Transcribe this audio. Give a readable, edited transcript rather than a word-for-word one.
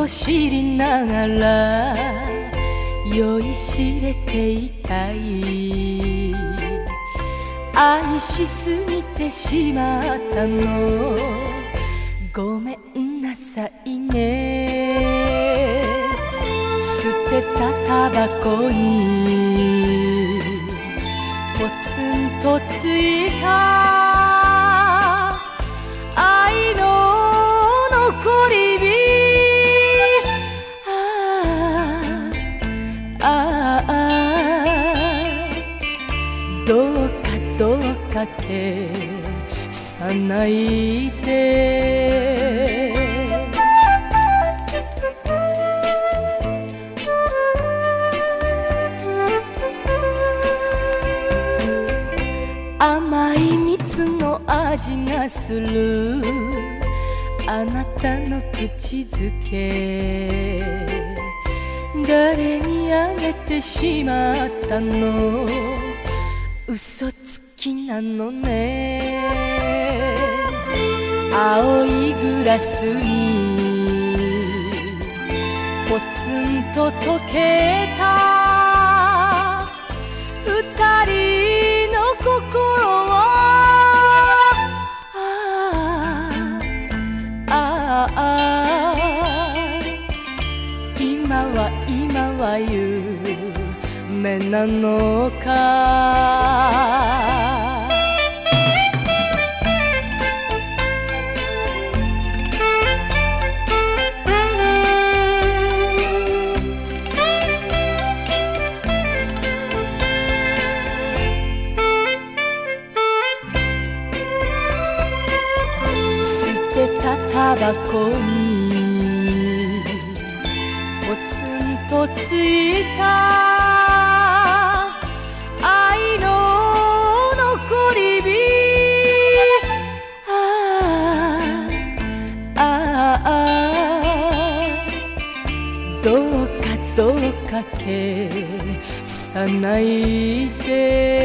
知りながら酔いしれていたい。愛しすぎてしまったの、ごめんなさいね。捨てたタバコにポツンとついた愛の残り火。どうかどうか消さないで。甘い蜜の味がするあなたの口づけ、誰にあげてしまったの、嘘つきなのね。青いグラスにポツンと溶けた二人の心は、今は夢なのか。捨てたタバコにポツンとついた愛の残り火。どうか消さないで。